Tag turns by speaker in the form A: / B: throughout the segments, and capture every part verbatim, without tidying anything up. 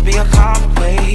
A: I'll be a call away.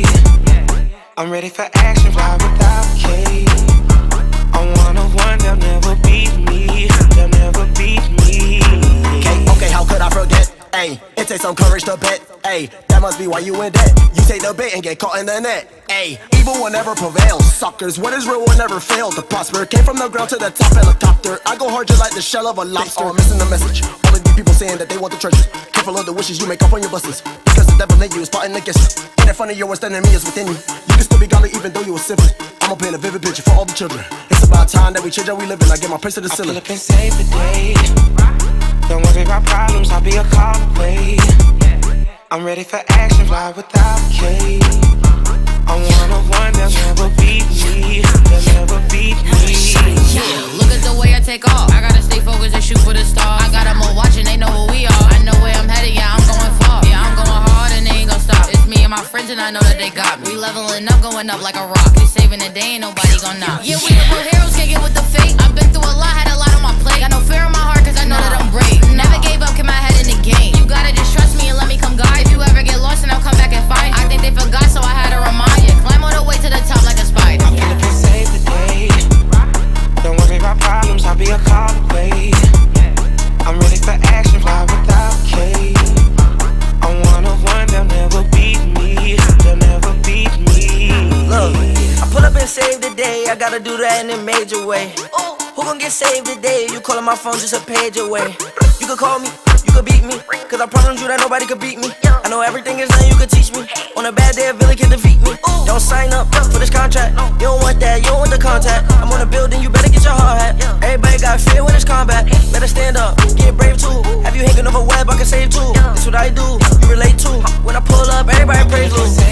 A: I'm ready for action, fly without a cage. I'm one of one, they'll never beat me. They'll never beat me.
B: Okay, okay, how could I forget? Ayy, it takes some courage to bet. Ayy, that must be why you in debt. You take the bait and get caught in the net. Ayy, evil will never prevail. Suckers, what is real will never fail. To prosper came from the ground to the top helicopter. I go hard just like the shell of a lobster. They are missing the message. All of these people saying that they want the treasures. Careful of the wishes you make up on your buses. Because the devil in you is plotting against you. And in front of your worst enemy is within you. You can still be godly even though you a sibling. I'ma paint a vivid picture for all the children. It's about time that we change how we live and I get my praise to the ceiling.
A: I feel up and save the day. Don't worry about problems, I'll be a call away. I'm ready for action, fly without a cage. I'm one of one, they'll never beat me. They'll never beat me.
C: Yeah, look at the way I take off. I gotta stay focused and shoot for the stars. I got them all watching, they know who we are. I know where I'm headed, yeah, I'm going far. Yeah, I'm going hard and they ain't gon' stop. It's me and my friends and I know that they got me. We leveling up, going up like a rock. We saving the day, ain't nobody gon' knock. Yeah, we the real heroes, can't get with the fate. I've been through a lot, had a lot on my plate. Got no fear in my heart, cause I know that I'm brave. Never gave up, kept my head in the game. You gotta just trust me and let me come guide. If you ever get lost and I'll come back and find you. I think they forgot, so I had to remind you. Climb all the way to the top like a spider.
A: I feel up and save the day. Don't worry about problems, I'll be a call away. I'm ready for action, fly without a cage. I'm one of one, they'll never beat me. They'll never beat me.
D: Look, I pull up and save the day. I gotta do that in a major way. Who gon' get saved today? You calling my phone just a page away. You could call me, you could beat me, cause I promise you that nobody could beat me. I know everything is nothing you could teach me. On a bad day a villain can defeat me. Don't sign up for this contract. You don't want that, you don't want the contact. I'm on a building, you better get your hard hat. Everybody got fear when it's combat. Better stand up, get brave too. Have you hanging over web, I can save too. That's what I do, you relate to. When I pull up, everybody praise Lou.